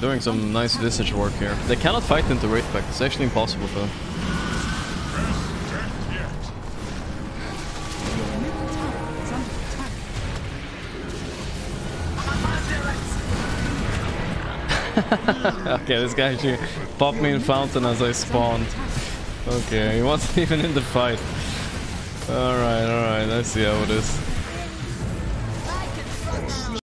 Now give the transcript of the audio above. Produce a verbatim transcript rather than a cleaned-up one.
doing some nice visage work here. They cannot fight into Wraith Pact. It's actually impossible for them. Okay, this guy actually popped me in fountain as I spawned. Okay, he wasn't even in the fight. Alright, alright, I see how it is.